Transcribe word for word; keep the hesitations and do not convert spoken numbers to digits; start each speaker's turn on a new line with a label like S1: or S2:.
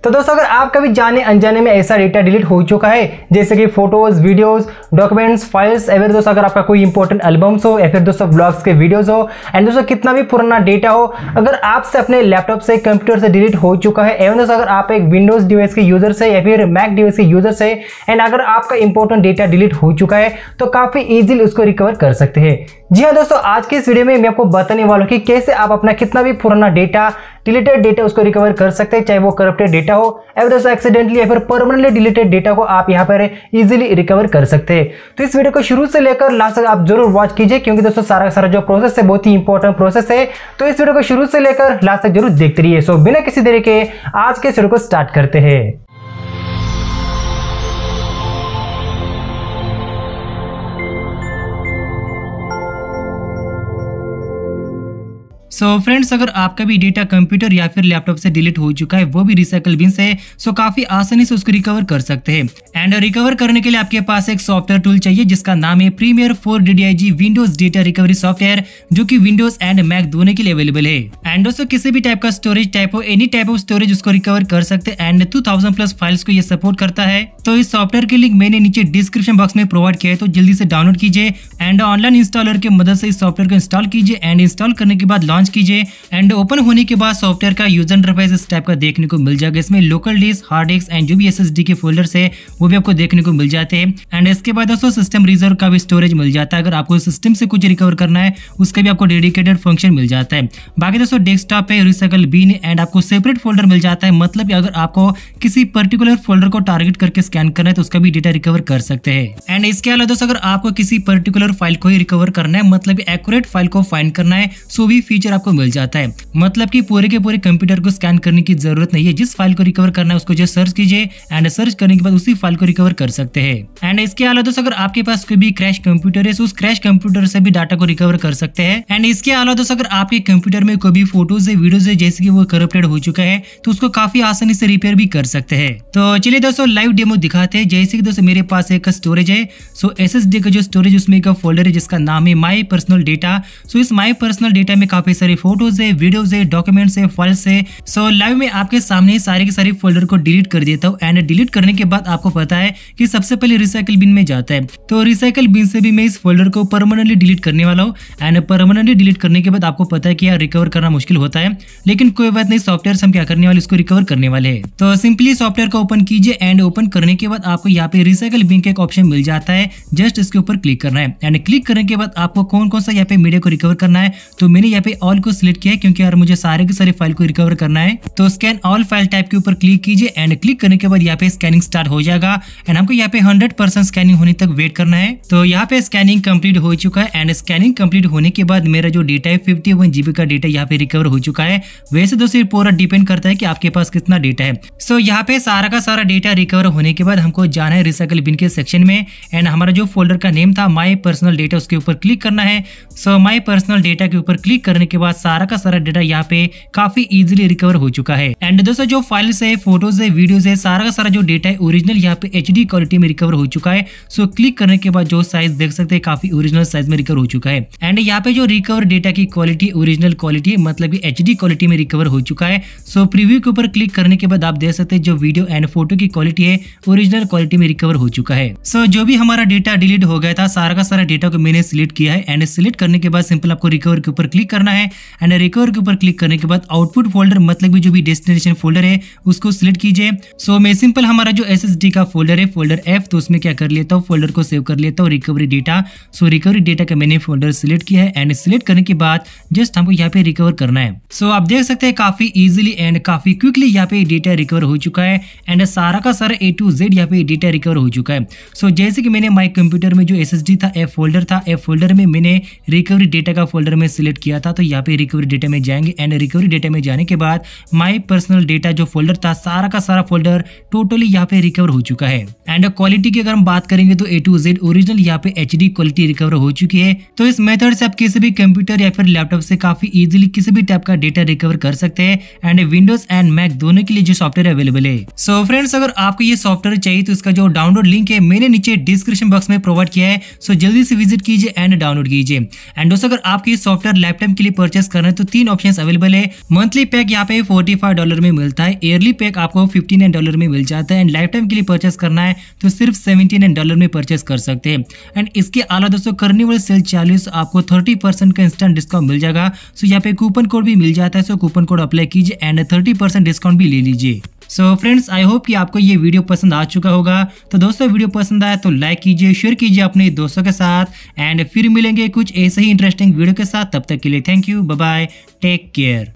S1: तो दोस्तों अगर आप कभी जाने अनजाने में ऐसा डेटा डिलीट हो चुका है जैसे कि फोटोज, वीडियोस, डॉक्यूमेंट्स, फाइल्स, या फिर दोस्तों अगर आपका कोई इंपॉर्टेंट एल्बम्स हो या फिर दोस्तों ब्लॉग्स के वीडियोस हो एंड दोस्तों कितना भी पुराना डेटा हो, अगर आपसे अपने लैपटॉप से, कंप्यूटर से डिलीट हो चुका है, एवं दोस्तों अगर आप एक विंडोज डिवाइस के यूजर से या फिर मैक डिवाइस के यूजर से एंड अगर आपका इंपॉर्टेंट डेटा डिलीट हो चुका है तो काफी इजीली उसको रिकवर कर सकते हैं। जी हाँ दोस्तों, आज के इस वीडियो में मैं आपको बताने वाला हूँ कि कैसे आप अपना कितना भी पुराना डेटा, डिलीटेड डेटा उसको रिकवर कर सकते हैं, चाहे वो करप्टेड डेटा हो या दोस्तों एक्सीडेंटली या फिर परमानेंटली डिलीटेड डेटा को आप यहाँ पर इजीली रिकवर कर सकते हैं। तो इस वीडियो को शुरू से लेकर लास्ट तक आप जरूर वॉच कीजिए, क्योंकि दोस्तों सारा सारा जो प्रोसेस है बहुत ही इंपॉर्टेंट प्रोसेस है। तो इस वीडियो को शुरू से लेकर लास्ट तक जरूर देखते रहिए। सो बिना किसी देरी के आज के इस वीडियो को स्टार्ट करते हैं।
S2: सो so फ्रेंड्स, अगर आपका भी डेटा कंप्यूटर या फिर लैपटॉप से डिलीट हो चुका है, वो भी रिसाइकल बिन से, सो काफी आसानी से उसको रिकवर कर सकते हैं। एंड रिकवर करने के लिए आपके पास एक सॉफ्टवेयर टूल चाहिए जिसका नाम है premier four D D I G Windows data recovery software, जो कि विंडोज एंड मैक दोनों के लिए अवेलेबल है। एंड दोस्तों किसी भी टाइप का स्टोरेज टाइप हो, एनी टाइप ऑफ स्टोरेज उसको रिकवर कर सकते हैं। And two thousand plus files को ये सपोर्ट करता है। तो इस सॉफ्टवेयर की लिंक मैंने नीचे डिस्क्रिप्शन बॉक्स में प्रोवाइड किया है, तो जल्दी से डाउनलोड कीजिए एंड ऑनलाइन इंस्टॉलर की मदद से इस सॉफ्टवेयर को इंस्टॉल कीजिए एंड इंस्टॉल करने के बाद लॉन्च कीजिए। एंड ओपन होने के बाद सॉफ्टवेयर का यूजर इंटरफेस इस टाइप का देखने को मिल जाएगा। इसमें local disk, hard disk and जो भी एसएसडी के फोल्डर्स है वो भी आपको देखने को मिल जाते हैं। एंड इसके बाद दोस्तों सिस्टम रिजर्व का भी स्टोरेज मिल जाता है। अगर आपको सिस्टम से कुछ रिकवर करना है उसका भी आपको डेडिकेटेड फंक्शन मिल जाता है। बाकी दोस्तों डेस्कटॉप पे रिसाइकल बिन एंड आपको सेपरेट फोल्डर मिल जाता है। मतलब अगर आपको किसी पर्टिकुलर फोल्डर को टारगेट करके स्कैन करना है तो उसका भी डेटा रिकवर कर सकते हैं। एंड इसके अलावा दोस्तों अगर आपको किसी पर्टिकुलर फाइल को ही रिकवर करना है, मतलब एक्यूरेट फाइल को फाइंड करना है, सो भी फीचर आपको मिल जाता है। मतलब कि पूरे के पूरे कंप्यूटर को स्कैन करने की जरूरत नहीं है। जिस फाइल को रिकवर करना है उसको जस्ट सर्च कीजिए एंड सर्च करने के बाद उसी फाइल को रिकवर कर सकते हैं। एंड इसके अलावा दोस्तों अगर आपके पास कोई भी क्रैश कंप्यूटर है तो उस क्रैश कंप्यूटर से भी डाटा को रिकवर कर सकते हैं। एंड इसके अलावा दोस्तों अगर आपके कंप्यूटर में कोई भी फोटोज है, वीडियोज है, जैसे कि वो करप्टेड हो चुका है तो उसको काफी आसानी से रिपेयर भी कर सकते हैं। तो चलिए दोस्तों लाइव डेमो दिखाते हैं। जैसे कि दोस्तों मेरे पास एक स्टोरेज है, सो एसएसडी का जो स्टोरेज उसमें एक फोल्डर है जिसका नाम है माई पर्सनल डेटा। सो इस माई पर्सनल डेटा में काफी सारे फोटोज है, वीडियोज है, डॉक्यूमेंट्स है, फाइल्स है। सो लाइव में आपके सामने सारे के सारे फोल्डर को डिलीट कर देता हूँ। एंड डिलीट करने के बाद आपको पता है कि सबसे पहले रिसाइकल बिन में जाता है। तो रिसाइकल बिन से भी मैं इस फोल्डर को परमानेंटली डिलीट करने वाला हूँ। एंड परमानेंटली डिलीट करने के बाद आपको पता है कि यार रिकवर करना मुश्किल होता है, लेकिन कोई बात नहीं, सॉफ्टवेयर से हम क्या करने वाले, इसको रिकवर करने वाले हैं। तो सिंपली सॉफ्टवेयर को ओपन कीजिए एंड ओपन करने के बाद आपको यहाँ पे रिसाइकल बिन का एक ऑप्शन मिल जाता है। जस्ट इसके ऊपर क्लिक करना है एंड क्लिक करने के बाद आपको कौन कौन सा यहाँ पे मीडिया को रिकवर करना है, तो मैंने यहाँ पे ऑल को सिलेक्ट किया है क्योंकि यार मुझे सारे के सारे फाइल को रिकवर करना है। तो स्कैन ऑल फाइल टाइप के ऊपर क्लिक कीजिए एंड क्लिक करने के बाद यहाँ पे स्कैनिंग स्टार्ट हो जाएगा। एंड हमको यहाँ पे हंड्रेड परसेंट स्कैनिंग होने तक वेट करना है। तो यहाँ पे स्कैनिंग कंप्लीट हो चुका है। एंड स्कैनिंग कंप्लीट होने के बाद मेरा जो डेटा है फिफ्टी वन जीबी का डेटा यहाँ पे रिकवर हो चुका है। वैसे दोस्तों पूरा डिपेंड करता है कि आपके पास कितना डेटा है। सो यहाँ पे सारा का सारा डेटा रिकवर होने के बाद हमको जाना है रिसाइकल बिन के सेक्शन में। एंड हमारा जो फोल्डर का नेम था माई पर्सनल डेटा, उसके ऊपर क्लिक करना है। सो माई पर्सनल डेटा के ऊपर क्लिक करने के बाद सारा का सारा डेटा यहाँ पे काफी इजीली रिकवर हो चुका है। एंड दोस्तों जो फाइल्स है, फोटोज है, वीडियोज है, सारा का सारा जो डेटा है ओरिजिनल यहाँ पे एचडी क्वालिटी में रिकवर हो चुका है। सो क्लिक करने के बाद जो साइज देख सकते हैं काफी ओरिजिनल साइज में रिकवर हो चुका है। एंड यहाँ पे जो रिकवर डेटा की क्वालिटी ओरिजिनल क्वालिटी है, मतलब कि एचडी क्वालिटी में रिकवर हो चुका है। सो प्रीव्यू के ऊपर क्लिक करने के बाद आप देख सकते हैं जो वीडियो एंड फोटो की क्वालिटी है ओरिजिनल क्वालिटी में रिकवर हो चुका है। सो जो भी हमारा डेटा डिलीट हो गया था, सारा का सारा डेटा को मैंने सिलेक्ट किया है। एंड सिलेक्ट करने के बाद सिंपल आपको रिकवर के ऊपर क्लिक करना है। एंड रिकवर के ऊपर क्लिक करने के बाद आउटपुट फोल्डर, मतलब कि जो भी डेस्टिनेशन फोल्डर है उसको सिलेक्ट कीजिए। सो मैं सिंपल हमारा जो एसएसडी का फोल्डर है फोल्डर एफ, तो उसमें क्या कर लेता हूँ, फोल्डर को सेव कर लेता हूँ recovery data. So recovery data का मैंने फोल्डर सिलेक्ट किया है। एंड सिलेक्ट करने के बाद जस्ट हमको यहाँ पे रिकवर करना है। सो आप देख सकते हैं काफी इजीली एंड काफी क्विकली यहाँ पे डेटा रिकवर हो चुका है। एंड सारा का सारा ए टू जेड यहाँ पे डेटा रिकवर हो चुका है। सो जैसे कि मैंने माई कंप्यूटर में जो एसएसडी था, एफ फोल्डर था, एफ फोल्डर में मैंने रिकवरी डेटा का फोल्डर में सिलेक्ट किया था। तो यहाँ पे रिकवरी डेटा में जाएंगे एंड रिकवरी डेटा में जाने के बाद माई पर्सनल डेटा जो फोल्डर था, सारा का सारा फोल्डर टोटली यहाँ पे रिकवर हो चुका है। एंड क्वालिटी की अगर हम बात करेंगे तो ए टू जेड ओरिजिनल यहाँ पे एचडी क्वालिटी रिकवर हो चुकी है। तो इस मेथड से आप किसी भी कंप्यूटर या फिर लैपटॉप से काफी इजीली किसी भी टाइप का डेटा रिकवर कर सकते हैं। एंड विंडोज एंड मैक दोनों के लिए जो सॉफ्टवेयर अवेलेबल है। सो फ्रेंड्स, अगर आपको ये सॉफ्टवेयर चाहिए तो इसका जो डाउनलोड लिंक है मैंने नीचे डिस्क्रिप्शन बॉक्स में प्रोवाइड किया है। सो जल्दी से विजिट कीजिए एंड डाउनलोड कीजिए। एंड दोस्तों अगर आपके सॉफ्टवेयर लैपटॉप के लिए परचेस करना है तो तीन ऑप्शन अवेलेबल है। मंथली पैक यहाँ पे फोर्टी फाइव डॉलर में मिलता है, ईयरली पैक आपको फिफ्टी नाइन डॉलर में मिल जाता है, एंड लाइफ टाइम के लिए परचेस करना है तो सिर्फ सेवेंटी नाइन डॉलर में परचेस कर सकते हैं। एंड इसके अलावा दोस्तों कार्निवल सेल चालीस आपको थर्टी परसेंट का इंस्टेंट डिस्काउंट मिल जाएगा। सो यहाँ पे कूपन कोड भी मिल जाता है, सो कूपन कोड अप्लाई कीजिए एंड थर्टी परसेंट डिस्काउंट भी ले लीजिए। सो फ्रेंड्स, आई होप कि आपको ये वीडियो पसंद आ चुका होगा। तो दोस्तों वीडियो पसंद आया तो लाइक कीजिए, शेयर कीजिए अपने दोस्तों के साथ, एंड फिर मिलेंगे कुछ ऐसे ही इंटरेस्टिंग वीडियो के साथ। तब तक के लिए thank you, bye bye, take care.